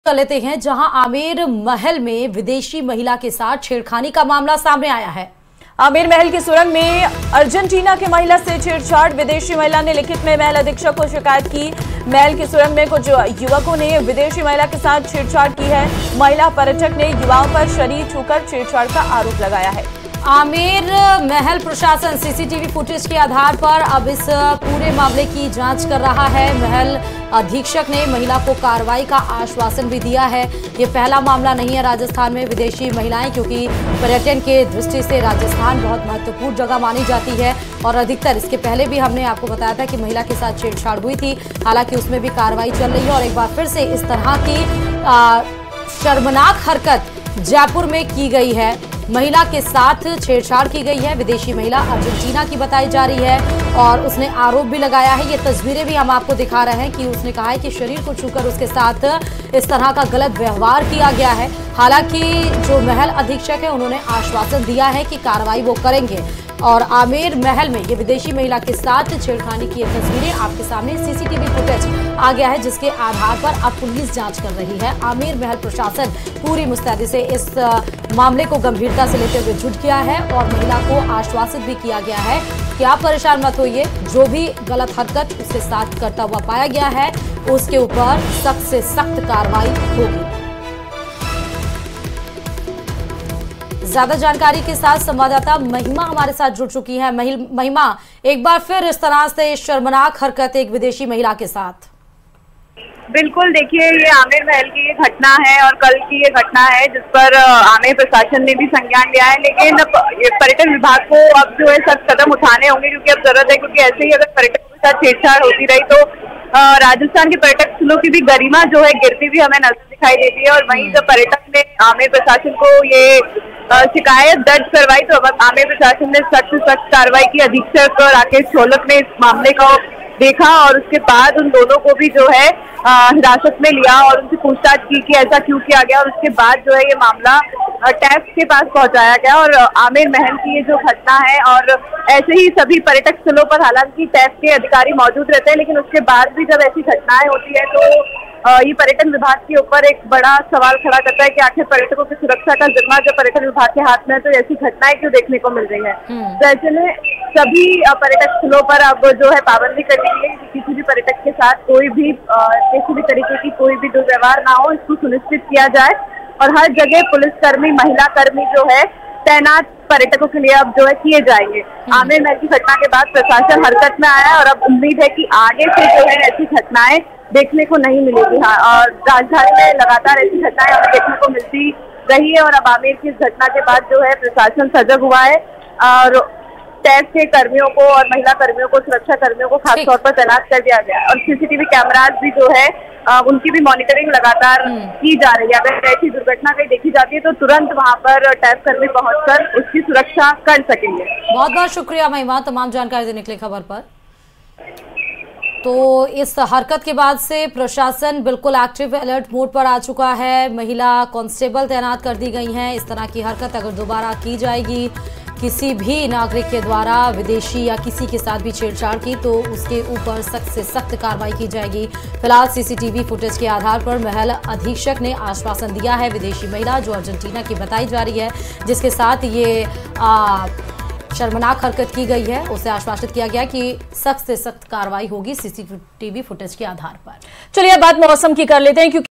कर लेते हैं, जहां आमेर महल में विदेशी महिला के साथ छेड़खानी का मामला सामने आया है। आमेर महल की सुरंग में अर्जेंटीना की महिला से छेड़छाड़। विदेशी महिला ने लिखित में महल अधीक्षक को शिकायत की। महल की सुरंग में कुछ युवकों ने विदेशी महिला के साथ छेड़छाड़ की है। महिला पर्यटक ने युवाओं पर शरीर छूकर छेड़छाड़ का आरोप लगाया है। आमेर महल प्रशासन सीसीटीवी फुटेज के आधार पर अब इस पूरे मामले की जांच कर रहा है। महल अधीक्षक ने महिला को कार्रवाई का आश्वासन भी दिया है। ये पहला मामला नहीं है राजस्थान में विदेशी महिलाएं, क्योंकि पर्यटन के दृष्टि से राजस्थान बहुत महत्वपूर्ण जगह मानी जाती है और अधिकतर इसके पहले भी हमने आपको बताया था कि महिला के साथ छेड़छाड़ हुई थी। हालांकि उसमें भी कार्रवाई चल रही है और एक बार फिर से इस तरह की शर्मनाक हरकत जयपुर में की गई है। महिला के साथ छेड़छाड़ की गई है। विदेशी महिला अर्जेंटीना की बताई जा रही है और उसने आरोप भी लगाया है। ये तस्वीरें भी हम आपको दिखा रहे हैं कि उसने कहा है कि शरीर को छूकर उसके साथ इस तरह का गलत व्यवहार किया गया है। हालांकि जो महल अधीक्षक है उन्होंने आश्वासन दिया है कि कार्रवाई वो करेंगे। और आमेर महल में ये विदेशी महिला के साथ छेड़खानी की तस्वीरें आपके सामने सीसीटीवी फुटेज आ गया है, जिसके आधार पर अब पुलिस जांच कर रही है। आमेर महल प्रशासन पूरी मुस्तैदी से इस मामले को गंभीरता से लेते हुए जुट गया है और महिला को आश्वासित भी किया गया है कि आप परेशान मत होइए, जो भी गलत हरकत उसके साथ करता हुआ पाया गया है उसके ऊपर सख्त से सख्त कार्रवाई होगी। ज्यादा जानकारी के साथ संवाददाता महिमा हमारे साथ जुड़ चुकी है। महिमा, एक बार फिर इस तरह से शर्मनाक हरकत एक विदेशी महिला के साथ। बिल्कुल, देखिए ये आमेर महल की ये घटना है और कल की ये घटना है जिस पर आमेर प्रशासन ने भी संज्ञान लिया है। लेकिन पर्यटन विभाग को अब जो है सख्त कदम उठाने होंगे, क्योंकि अब जरूरत है, क्योंकि ऐसे ही अगर पर्यटकों के साथ छेड़छाड़ होती रही तो राजस्थान के पर्यटक स्थलों की भी गरिमा जो है गिरती भी हमें नजर दिखाई देती है। और वहीं जब पर्यटक ने आमेर प्रशासन को ये शिकायत दर्ज करवाई तो अब आमेर प्रशासन ने सख्त कार्रवाई की। अधीक्षक राकेश छोलक ने इस मामले को देखा और उसके बाद उन दोनों को भी जो है हिरासत में लिया और उनसे पूछताछ की कि ऐसा क्यों किया गया। और उसके बाद जो है ये मामला टैक्स के पास पहुंचाया गया। और आमेर महल की ये जो घटना है, और ऐसे ही सभी पर्यटक स्थलों पर हालांकि टैक्स के अधिकारी मौजूद रहते हैं, लेकिन उसके बाद भी जब ऐसी घटनाएं होती है तो ये पर्यटन विभाग के ऊपर एक बड़ा सवाल खड़ा करता है कि आखिर पर्यटकों की सुरक्षा का जिम्मा जब पर्यटन विभाग के हाथ में है तो ऐसी घटनाएं क्यों देखने को मिल रही है। तो ऐसे में सभी पर्यटक स्थलों पर अब जो है पाबंदी कर दी है। किसी भी पर्यटक के साथ कोई भी किसी भी तरीके की कोई भी दुर्व्यवहार ना हो, इसको सुनिश्चित किया जाए। और हर जगह पुलिसकर्मी, महिला कर्मी जो है तैनात पर्यटकों के लिए अब जो है किए जाएंगे। आमेर महल की घटना के बाद प्रशासन हरकत में आया है और अब उम्मीद है कि आगे से जो है ऐसी घटनाएं देखने को नहीं मिलेगी। हाँ, और राजधानी में लगातार ऐसी घटनाएं हमें देखने को मिलती रही है और अब आमेर की इस घटना के बाद जो है प्रशासन सजग हुआ है और टैक्स के कर्मियों को और महिला कर्मियों को, सुरक्षा कर्मियों को खास तौर पर तैनात कर दिया गया है। और सीसीटीवी कैमराज भी जो है उनकी भी मॉनिटरिंग लगातार की जा रही है। अगर ऐसी दुर्घटना कहीं देखी जाती है तो तुरंत वहां पर टैक्स कर्मी पहुंचकर उसकी सुरक्षा कर सकेंगे। बहुत बहुत शुक्रिया महिमा, तमाम जानकारी देने के लिए खबर पर। तो इस हरकत के बाद से प्रशासन बिल्कुल एक्टिव अलर्ट मोड पर आ चुका है। महिला कांस्टेबल तैनात कर दी गई हैं। इस तरह की हरकत अगर दोबारा की जाएगी किसी भी नागरिक के द्वारा, विदेशी या किसी के साथ भी छेड़छाड़ की, तो उसके ऊपर सख्त से सख्त कार्रवाई की जाएगी। फिलहाल सीसीटीवी फुटेज के आधार पर महल अधीक्षक ने आश्वासन दिया है। विदेशी महिला जो अर्जेंटीना की बताई जा रही है, जिसके साथ ये शर्मनाक हरकत की गई है, उसे आश्वासित किया गया कि सख्त से सख्त कार्रवाई होगी सीसीटीवी फुटेज के आधार पर। चलिए बात मौसम की कर लेते हैं, क्योंकि